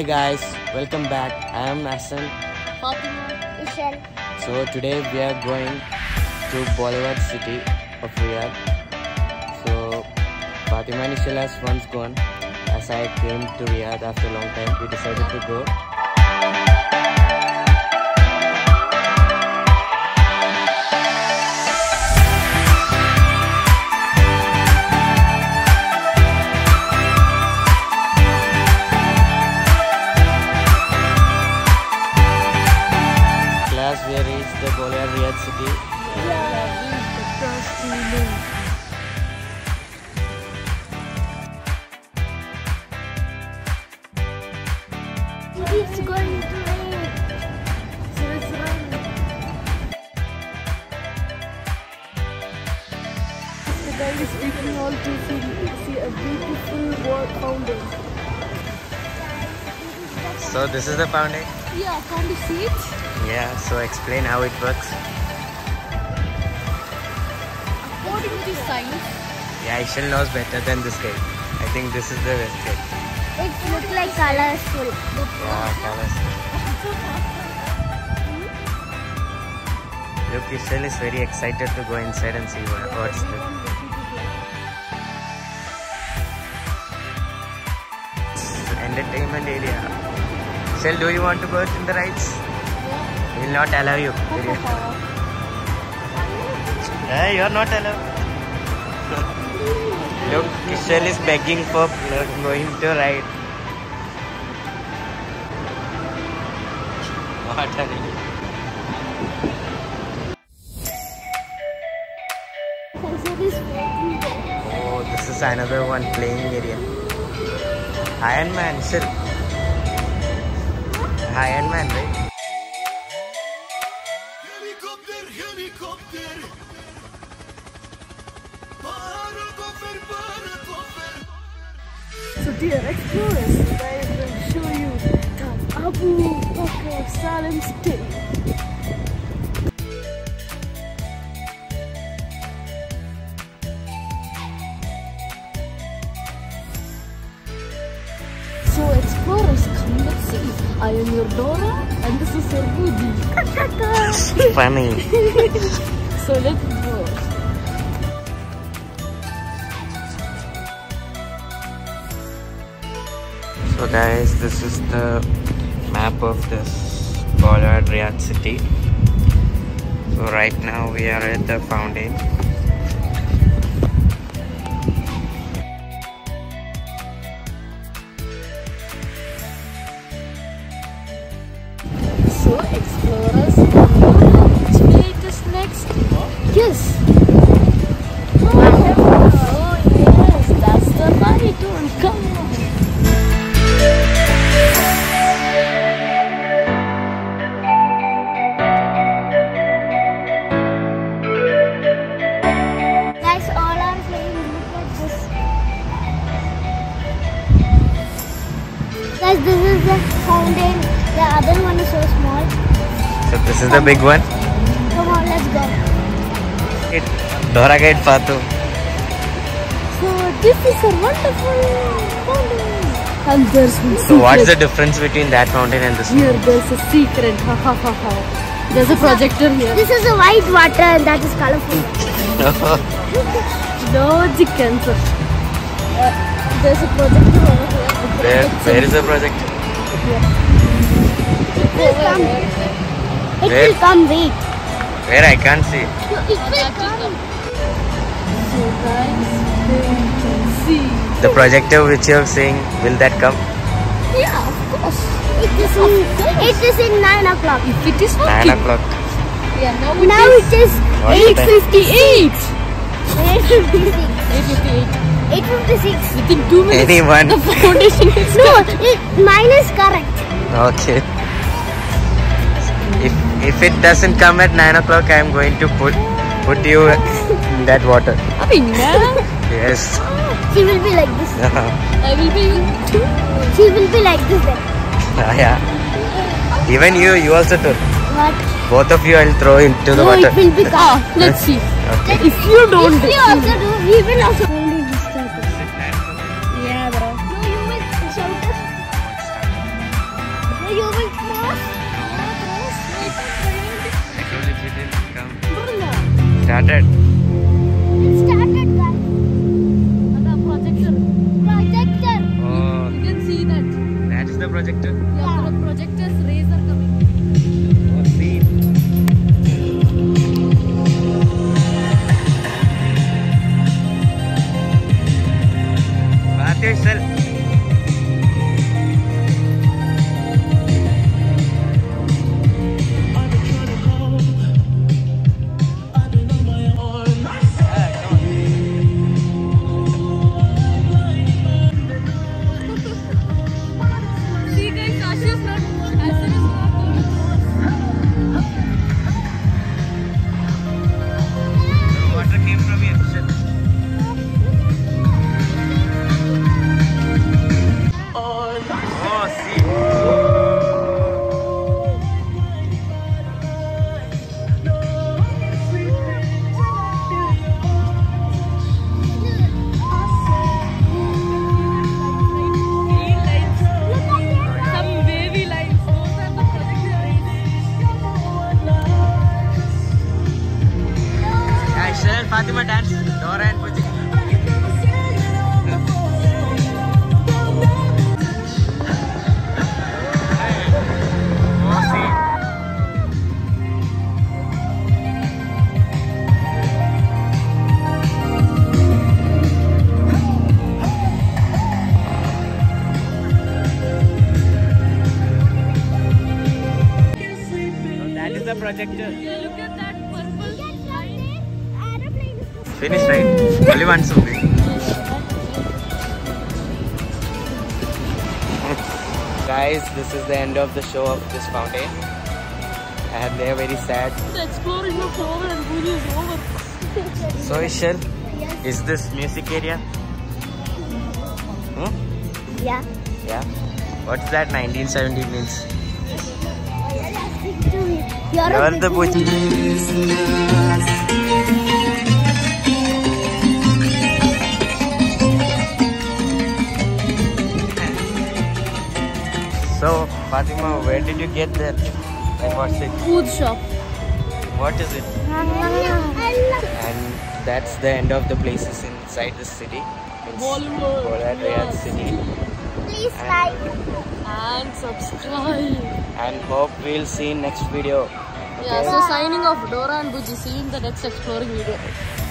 Hi guys, welcome back. I am Hassan. Fatima, Ishal. So today we are going to Bollywood city of Riyadh. So Fatima and Ishal has once gone. As I came to Riyadh after a long time, we decided to go. We reached the Bollywood Riyadh city. It's going to rain. So it's raining. The guy is taking all to see a beautiful wall fountain. So this is the fountain? Yeah, can you see it? Yeah, so explain how it works. According to science, Yeah, Ishal knows better than this guy. I think this is the best guy. it looks like colorful. Yeah, colors. Look, Ishal is very excited to go inside and see what's there. Entertainment area. Ishal, do you want to go in the rides? We will not allow you. Hey, you are not allowed. Look, Ishal is begging for going to ride. What are you? Oh, this is another one playing area. Iron Man, Ishal. Iron Man, right? So dear explorers, I will show you the Abu Bakr Salim Stadium. So explorers, come let's see. I am your Dora and this is your Ruby. Funny. So let's go. So guys, this is the map of this Bollywood Riyadh city. So right now we are at the fountain. So explorers, which way it is next? Yes. Oh yes, that's the right one. Come on. Guys, all I'm saying, look at this. Guys, this is the fountain. The other one is so small. So this is the big one. Come on, let's go. Dora Gate Fatu. So this is a wonderful fountain. And there's one So what's the difference between that fountain and this one? Here there's a secret. Ha ha ha ha. There's a projector here. This is a white water and that is colorful. No chickens. There's a projector over here. Where is the projector? It will come. It Where? will come, wait. Where? I can't see. No, it will come. So guys, there you can see. The projector which you're saying, will that come? Yeah, of course. It is in 9 o'clock. If it is 9 o'clock. Yeah, now it is What's the time? 8:58. 8:56. Within 2 minutes. Anyone? The foundation is mine is correct. Okay. If it doesn't come at 9 o'clock, I am going to put you in that water. Yes. She will be like this. I will be too. She will be like this then. Yeah. Even you also took. What? Both of you I'll throw into the No, water. it will be let's see. Okay. If you don't do, we will also only start. Yeah, bro. No, you will shout us. started. It started, guys. And the projector. Projector. Oh, You can see that. that is the projector. Yeah. The projector's rays are coming. Oh, see. Bath yourself. See, guys, Ashish is not. Ashish is not going The water came from here. Oh, see. green lines. Some wavy lines. Those are the projector rays. Aishal and Fatima dance. Dora and Puji. Oh, see. So that is the projector. Yeah, look at that purple line. Finished, right? Only one only. Guys, this is the end of the show of this fountain. And they are very sad. The exploring of Dora and Puji is over. So, Ishal, is this music area? Hmm? Yeah. Yeah. What's that 1970 means? You're the Puji. So, Fatima, where did you get that? And what's it? Food shop. What is it? And that's the end of the places inside the city. Bollywood. Riyadh city. Please like and subscribe. And hope we'll see in next video. Yeah, so signing off Dora and Buji. See you in the next exploring video.